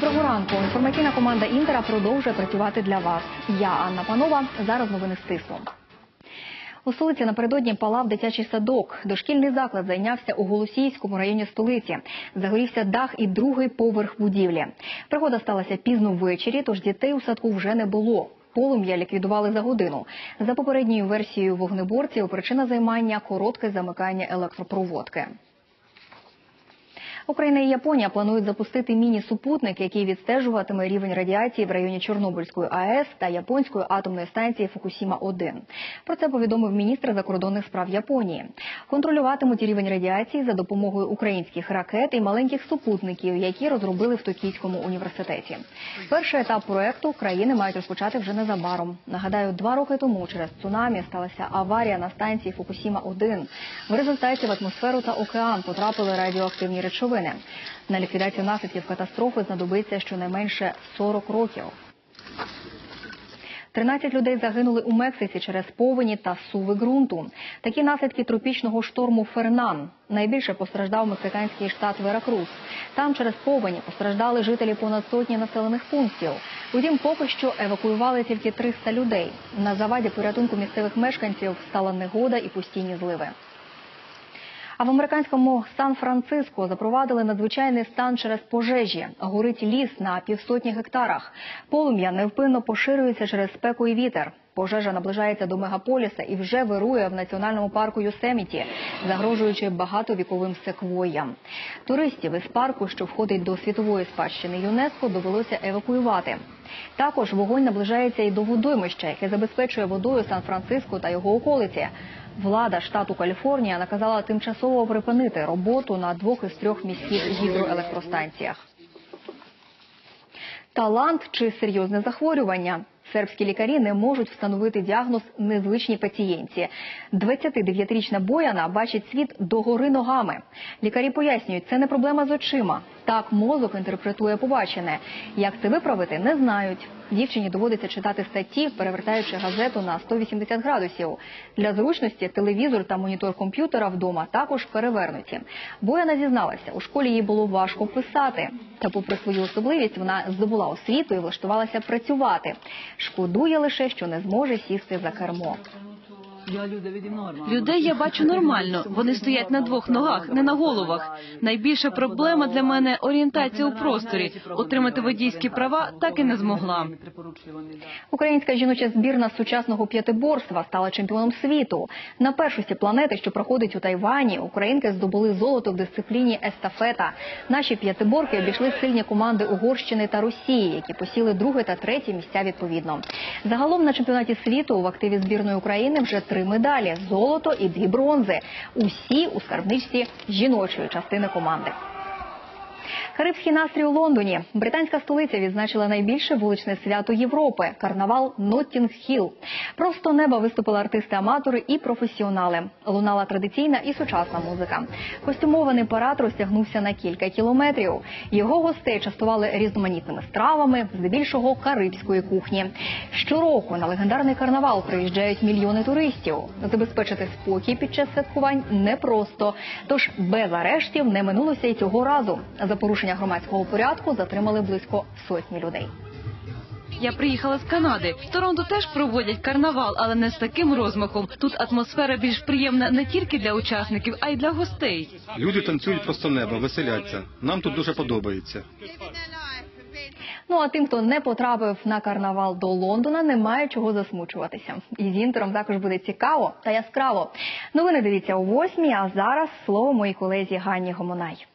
Доброго ранку. Інформаційна команда «Інтера» продовжує працювати для вас. Я, Анна Панова. Зараз новини стисло. У столиці напередодні палав дитячий садок. Дошкільний заклад зайнявся у Голосіївському районі столиці. Загорівся дах і другий поверх будівлі. Пригода сталася пізно ввечері, тож дітей у садку вже не було. Полум'я ліквідували за годину. За попередньою версією вогнеборців, причина займання – коротке замикання електропроводки. Україна і Японія планують запустити міні-супутник, який відстежуватиме рівень радіації в районі Чорнобильської АЕС та японської атомної станції Фукусіма-1. Про це повідомив міністр закордонних справ Японії. Контролюватимуть рівень радіації за допомогою українських ракет і маленьких супутників, які розробили в Токійському університеті. Перший етап проекту країни мають розпочати вже незабаром. Нагадаю, 2 роки тому через цунамі сталася аварія на станції Фукусіма-1. В результаті в атмосферу та океан потрапили радіоактивні речовини. На ліквідацію наслідків катастрофи знадобиться щонайменше 40 років. 13 людей загинули у Мексиці через повені та суви ґрунту. Такі наслідки тропічного шторму Фернан. Найбільше постраждав мексиканський штат Веракрус. Там через повені постраждали жителі понад сотні населених пунктів. Утім, поки що евакуювали тільки 300 людей. На заваді порятунку місцевих мешканців стала негода і постійні зливи. А в американському Сан-Франциско запровадили надзвичайний стан через пожежі. Горить ліс на півсотні гектарах. Полум'я невпинно поширюється через спеку і вітер. Пожежа наближається до мегаполіса і вже вирує в національному парку Йосеміті, загрожуючи багатовіковим секвойям. Туристів із парку, що входить до світової спадщини ЮНЕСКО, довелося евакуювати. Також вогонь наближається і до водоймища, яке забезпечує водою Сан-Франциско та його околиці. Влада штату Каліфорнія наказала тимчасово припинити роботу на 2 із 3 міських гідроелектростанціях. Талант чи серйозне захворювання? Сербські лікарі не можуть встановити діагноз незвичній пацієнтці. 29-річна Бояна бачить світ догори ногами. Лікарі пояснюють, це не проблема з очима. Так мозок інтерпретує побачене. Як це виправити, не знають. Дівчині доводиться читати статті, перевертаючи газету на 180 градусів. Для зручності телевізор та монітор комп'ютера вдома також перевернуті. Бояна зізналася, у школі їй було важко писати. Та попри свою особливість вона здобула освіту і влаштувалася працювати. Шкодує лише, що не зможе сісти за кермо. Людей я бачу нормально. Вони стоять на 2 ногах, не на головах. Найбільша проблема для мене – орієнтація у просторі. Отримати водійські права так і не змогла. Українська жіноча збірна з сучасного п'ятиборства стала чемпіоном світу. На першості планети, що проходить у Тайвані, українки здобули золото в дисципліні естафета. Наші п'ятиборки обійшли сильні команди Угорщини та Росії, які посіли 2 та 3 місця відповідно. Загалом на чемпіонаті світу в активі збірної України вже 3 медалі – золото і 2 бронзи. Усі у скарбничці жіночої частини команди. Карибський настрій у Лондоні. Британська столиця відзначила найбільше вуличне свято Європи – карнавал Ноттінг-Хілл. Просто неба виступили артисти-аматори і професіонали. Лунала традиційна і сучасна музика. Костюмований парад розтягнувся на кілька кілометрів. Його гостей частували різноманітними стравами, здебільшого карибської кухні. Щороку на легендарний карнавал приїжджають мільйони туристів. Забезпечити спокій під час святкувань непросто. Тож без арештів не минулося і цього разу. За порушення громадського порядку затримали близько 100 людей. Я приїхала з Канади. В Торонто теж проводять карнавал, але не з таким розмахом. Тут атмосфера більш приємна не тільки для учасників, а й для гостей. Люди танцюють просто неба, веселяться. Нам тут дуже подобається. Ну а тим, хто не потрапив на карнавал до Лондона, немає чого засмучуватися. І з Інтером також буде цікаво та яскраво. Новини дивіться о 8-й, а зараз слово моїй колезі Ганні Гомонай.